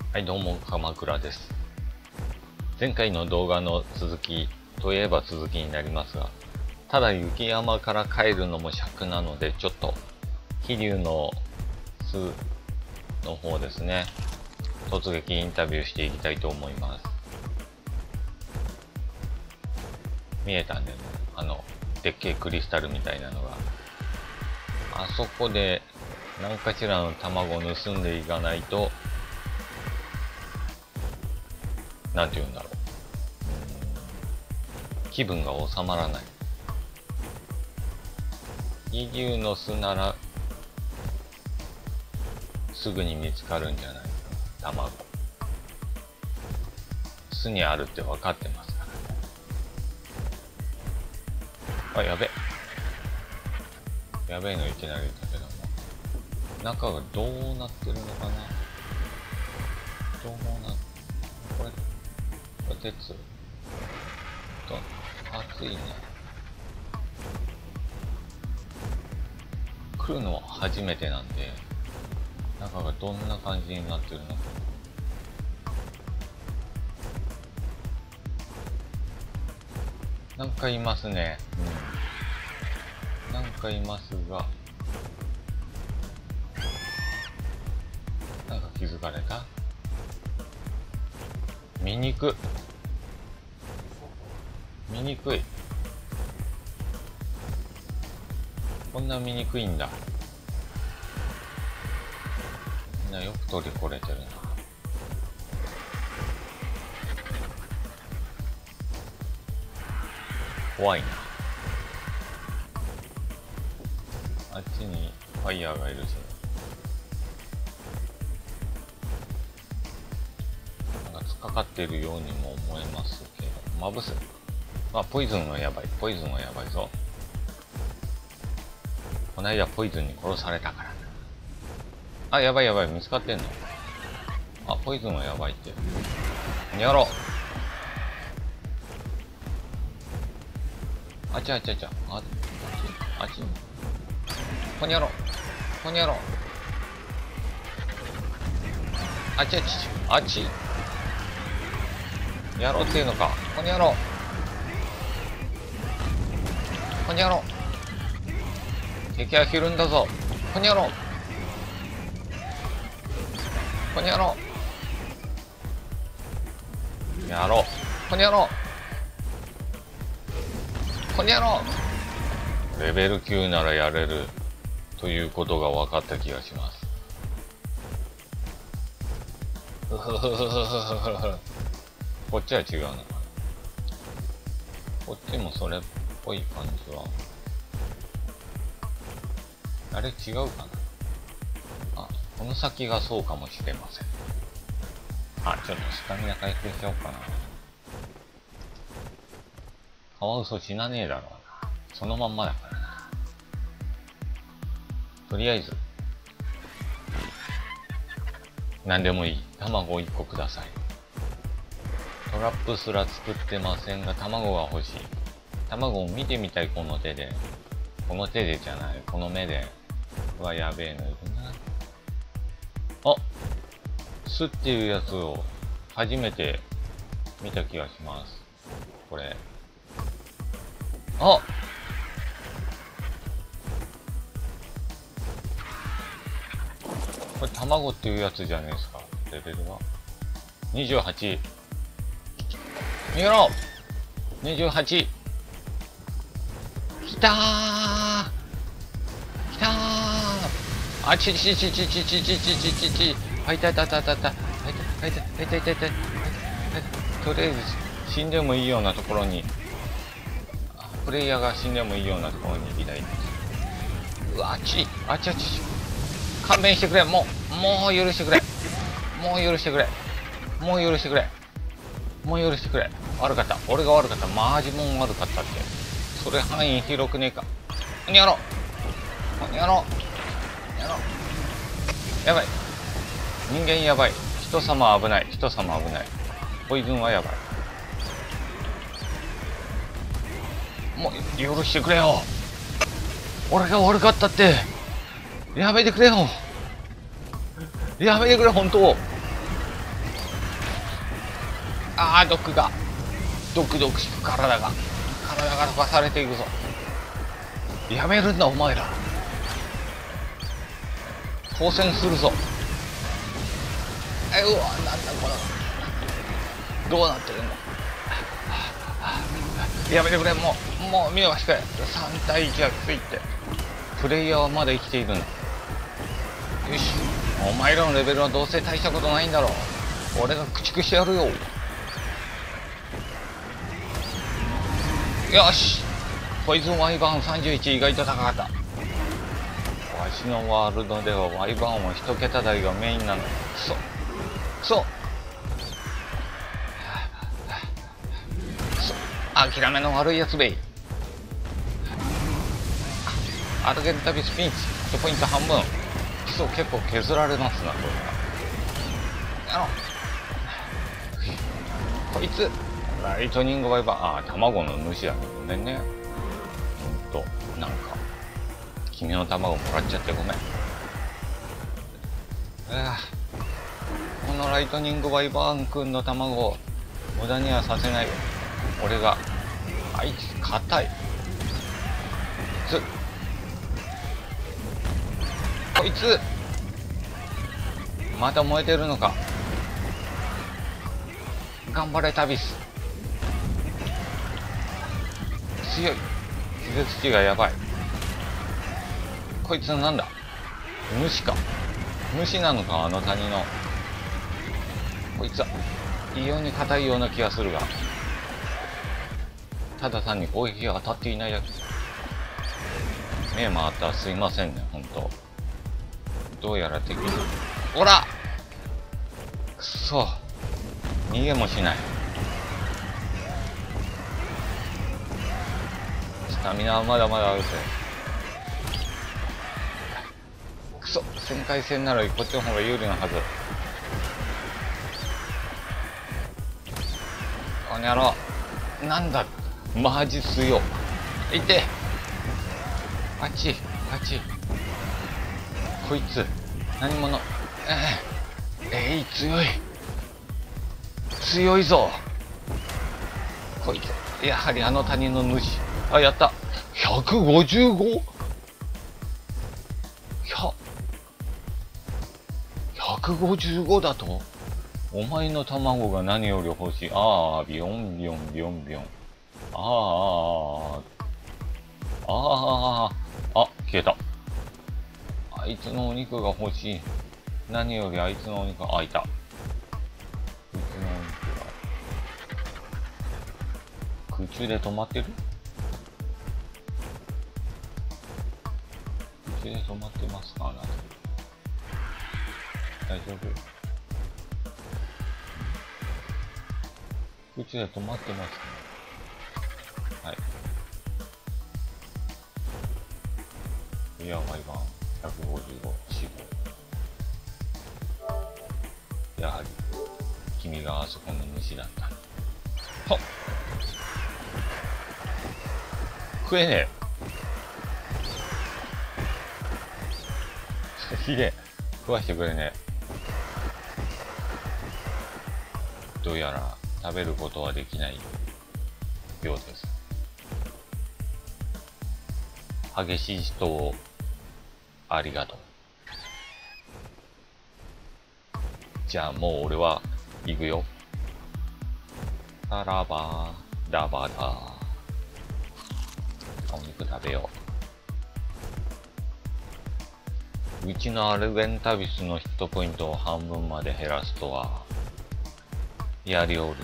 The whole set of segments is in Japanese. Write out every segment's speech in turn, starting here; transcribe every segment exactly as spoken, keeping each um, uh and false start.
はい、どうも、鎌倉です。前回の動画の続きといえば続きになりますが、ただ雪山から帰るのも尺なので、ちょっと、飛龍の巣の方ですね、突撃インタビューしていきたいと思います。見えたんでね、あの、でっけえクリスタルみたいなのが。あそこで、何かしらの卵を盗んでいかないと、なんて言うんだろう。気分が収まらない。飛龍の巣なら、すぐに見つかるんじゃないかな、卵。巣にあるって分かってますから。あ、やべ。やべえのいきなりだけども。中がどうなってるのかな。どうなっ、これ、これ鉄。と、熱いね。来るのは初めてなんで、中がどんな感じになってるのか。なんかいますね。うん。なんかいますが、なんか気づかれた？見にく。見にくい。こんな見にくいんだ。みんなよく取りこれてるな。怖いな。あっちにファイヤーがいるし、なんか突っかかっているようにも思えますけど、まぶす。あ、ポイズンはやばい。ポイズンはやばいぞ。こないだポイズンに殺されたからな。あ、やばいやばい。見つかってんの？あ、ポイズンはやばいって。やろう。あちゃあちゃあちゃ。あ、あっち、あっち。こにゃろ。こにゃろ。あちあちあっち。やろうっていうのか。こにゃろ。こにゃろ。敵はひるんだぞ。こにゃろ。こにゃろ。やろう。こにゃろ。こにゃろ。レベルきゅうならやれるということが分かった気がします。こっちは違うのかな。こっちもそれっぽい感じは。あれ違うかな。あ、この先がそうかもしれません。あ、ちょっとスタミナ回復しようかな。カワウソ死なねえだろうな。そのまんまだからな。とりあえず、何でもいい。卵いっこください。トラップすら作ってませんが、卵が欲しい。卵を見てみたい、この手で。この手でじゃない、この目で。うわ、やべえのいるな。あ、巣っていうやつを初めて見た気がします。これ。あ、これ卵っていうやつじゃねえですか。レベルはにじゅうはち。逃げろ。にじゅうはち。きたー。きたー。あちちちちちちちちちちち。あ、いたいたいたいたいた。あ、いたいたいたいたいたいた。とりあえず死んでもいいようなところに、プレイヤーが死んでもいいようなところに行きたいです。うわ、あっち、あっちあっち。勘弁してくれ。もう、もう許してくれ。もう許してくれ。もう許してくれ。もう許してくれ。悪かった。俺が悪かった。マジもん悪かったって。それ範囲広くねえか。にやろう。やろう。やろう。やばい。人間やばい。人様危ない。人様危ない。ポイズンはやばい。もう許してくれよ。俺が悪かったって。やめてくれよ。やめてくれ、本当。 ああ、毒がドクドクしく体が体が溶かされていくぞ。やめるんだお前ら。当選するぞ。え、うわ、なんだこれ、どうなってるんだ。やめてくれ、もうもう見逃して。さん対いちがついてプレイヤーはまだ生きているんだ。よし、お前らのレベルはどうせ大したことないんだろう。俺が駆逐してやるよ。よし、ポイズンワイバーンさんじゅういち、意外と高かった。わしのワールドではワイバーンは一桁台がメインなの。くそくそくそ、諦めの悪いやつべい。アルゲンタビスピンチ、ヒットポイント半分。基礎結構削られますな、これは。やろう。こいつライトニングワイバーン、ああ、卵の主だ。ごめんね。ほんと、なんか君の卵もらっちゃってごめん。ああ、このライトニングワイバーンくんの卵を無駄にはさせないよ。俺が、あいつ硬い。つこいつまた燃えてるのか。頑張れタビス。強い。気絶値がやばい。こいつなんだ、虫か。虫なのか、あの谷の。こいつは異様に硬いような気がするが、ただ単に攻撃が当たっていないだけ。目回ったらすいませんね、ほんと。どうやら敵に、おらくそ、逃げもしない。スタミナはまだまだあるぜ。くそ、旋回戦ならこっちの方が有利なはず。この野郎、なんだマジ強い。いて、あっちあっち。こいつ何者。えー、えい、強い強いぞこいつ。やはりあの谷の主。あ、やった。 ひゃくごじゅうご？ ひゃくごじゅうごだと。お前の卵が何より欲しい。ああ、ビヨンビヨンビヨンビヨン。あああああ、消えた。あいつのお肉が欲しい。何よりあいつのお肉。あ、いた。あいつのお肉が空中で止まってる。空中で止まってますか、あなた。大丈夫。空中で止まってますね。はい。いや、ワイバーンひゃくごじゅうご死亡。やはり君があそこの虫だった。はっ、食えねえ。ひでえ、食わしてくれねえ。どうやら食べることはできないようです。激しい人をありがとう。じゃあもう俺は行くよ。さらばだばだ。お肉食べよう。うちのアルベンタビスのヒットポイントを半分まで減らすとはやりおる。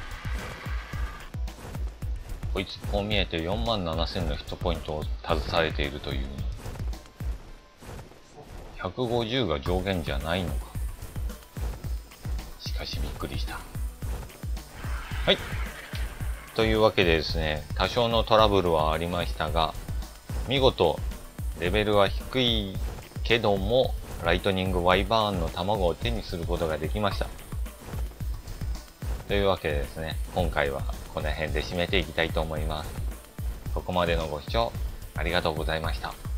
こいつこう見えてよんまんななせんのヒットポイントを携えているというの。ひゃくごじゅうが上限じゃないのか。しかしびっくりした。はい。というわけでですね、多少のトラブルはありましたが、見事レベルは低いけどもライトニングワイバーンの卵を手にすることができました。というわけでですね、今回はこの辺で締めていきたいと思います。ここまでのご視聴ありがとうございました。